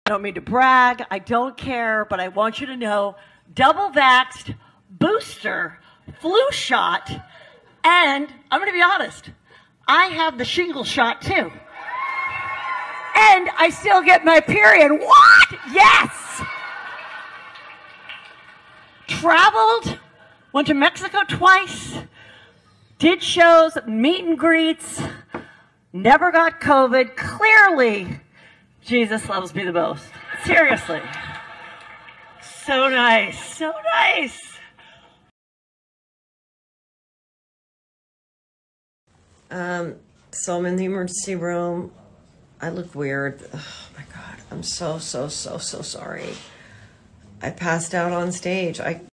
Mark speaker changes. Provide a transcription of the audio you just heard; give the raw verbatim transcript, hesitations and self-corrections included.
Speaker 1: I don't mean to brag, I don't care, but I want you to know, double vaxxed, booster, flu shot, and I'm going to be honest, I have the shingle shot too. And I still get my period. What? Yes! Traveled, went to Mexico twice, did shows, meet and greets, never got COVID. Clearly, Jesus loves me the most. Seriously. So nice, so nice.
Speaker 2: Um, so I'm in the emergency room. I look weird. Oh my God, I'm so, so, so, so sorry. I passed out on stage. I